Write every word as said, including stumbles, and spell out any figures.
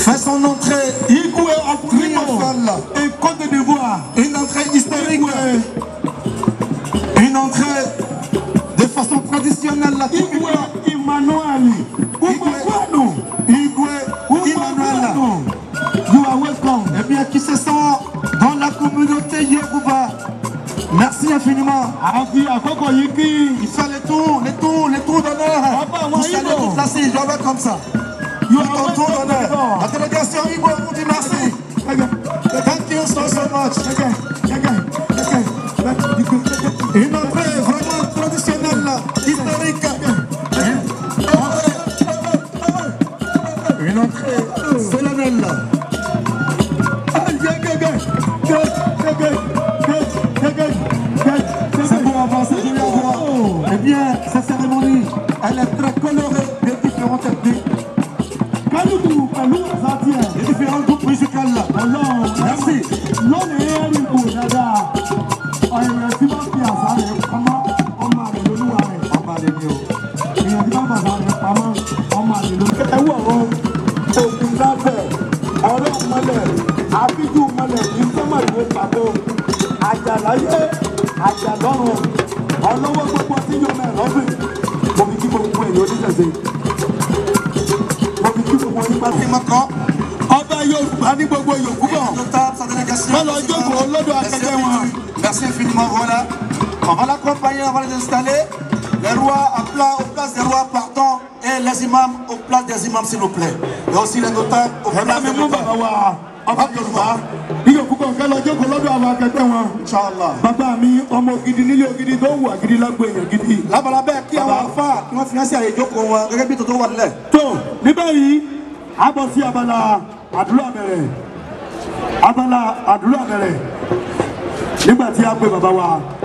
fait son entrée triomphale et Côte d'Ivoire. Une entrée historique. Une entrée de façon traditionnelle. La Igwe Emmanuel. Igwe Igwe Emmanuel. You are welcome. Eh bien, qui se sent dans la communauté Yoruba. Merci infiniment. Il fait les tours, les tours, les tours d'honneur. Vous savez toute la série, j'en vais comme ça. Tout en tour d'honneur. La délégation Igbo vous dit merci. Thank you so, so much. Une entrée vraiment traditionnelle, historique. Une entrée solennelle. C'est pour avancer, je vais avoir. Eh bien, cette cérémonie, elle est très colorée des différentes techniques. Les différents groupes musicaux là. Merci. Merci infiniment, voilà. On va l'accompagner, on va les installer. Les rois à plat, aux places des rois partants et les imams aux places des imams, s'il vous plaît. Et aussi les notables aux places des notables. Inch'Allah. Bàbá mi ọmọ gidi nílé ògidì tó wà gidi lágbo èèyàn gidi. Lábàlá bẹ́ẹ̀ kí àwọn afá kí wọ́n financé àyè ìjókòó wọn gẹ́gẹ́ bí tòótọ́ wà nílẹ̀. Tó ní báyìí a bọ̀ sí abala àdúrà bẹ̀rẹ̀ abala àdúrà bẹ̀rẹ̀ nígbà tí a pè bàbá wa.